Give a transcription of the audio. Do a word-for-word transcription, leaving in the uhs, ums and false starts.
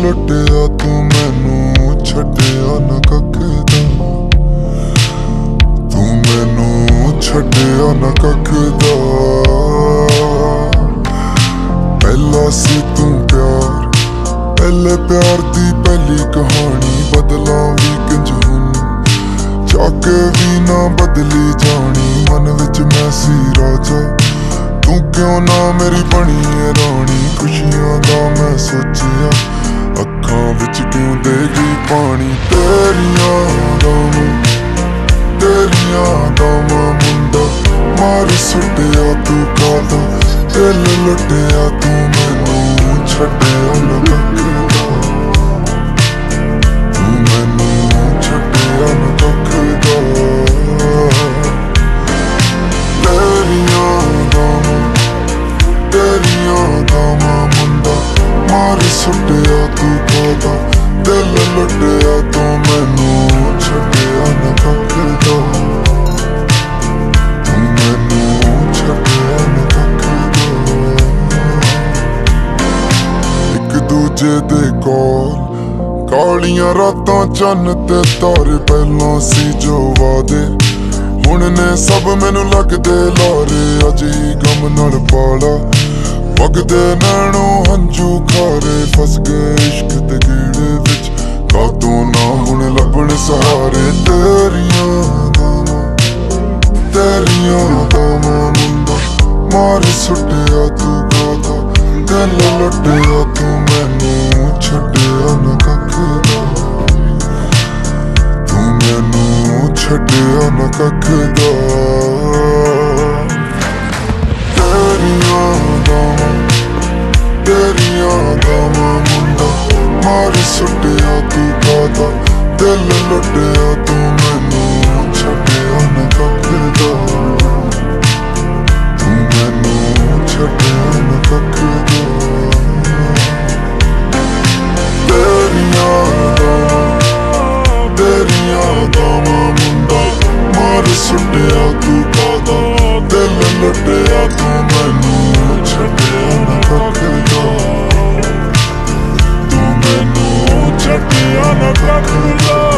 लुटिया तू मैनू छड्डिया ना कख दा, तू मैनू छड्डिया ना कख दा। पहला सी तू प्यार, पहले प्यार दी पहली कहानी, बदला भी किंज हुन जाके भी ना बदली जानी। मन विच मैं सी राजा, तू क्यों ना मेरी बनी है रानी। खुशियां दा मैं सोचिया, अखां विच क्यों दे गई पानी। तेरियां यादां तेरियां यादां मुंडा मार सुटिया तू कादा, दिल लुटिया तू मैनू छड्डिया ना कख दा, तू मैनू छड्डिया ना कख दा। तेरियां यादां तेरियां यादां मुंडा मार सुटिया तू कादा, दिल लुटिया तू मैनू छड्डिया ना कख दा, तू मैनू छड्डिया ना कख दा। इक दूजे दे कोल कालियां रातां चन्न ते तारे, पहलों सी जो वादे हुण ने सब मैनू लगदे लारे। अज ही गम नाल पाला वगदे नैणों हंजू खारे, फस गए इश्क दे गेड़े विच कातों ना हुण लभण सहारे। तेरियां यादां तेरियां यादां मुंडा मार सुटिया तू कादा, दिल लुटिया तू मैनू छड्डिया ना कख दा, तू मैनू छड्डिया ना कख दा। तेरियां यादां तेरियां यादां मुंडा मार सुटिया तू कादा, दिल लुटिया तू मैनू छड्डिया ना कख दा, तू मैनू छड्डिया ना कख दा। तेरियां यादां तेरियां यादां मुंडा मार सुटिया तू कादा, दिल लुटिया तू मैनू छड्डिया ना कख दा, तू मैनू छड्डिया ना कख दा।